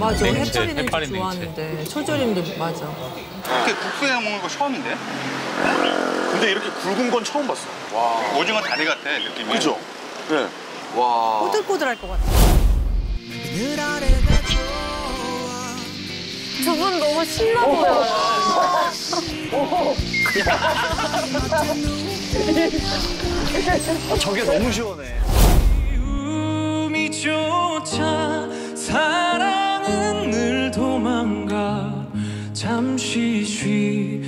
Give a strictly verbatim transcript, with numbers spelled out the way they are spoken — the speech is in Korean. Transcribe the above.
맞아. 냉채, 해파리 냉채 해파리 좋아하는데 철조림도 맞아. 이렇게 국수에 먹는 거 처음인데? 근데 이렇게 굵은 건 처음 봤어. 와. 오징어 다리 같아, 느낌이. 그죠? 네. 와. 꼬들꼬들할 것 같아. 두 분 너무 신나 보여요. 아, 저게 너무 시원해. 미움이조차 사랑은 늘 도망가 잠시 쉬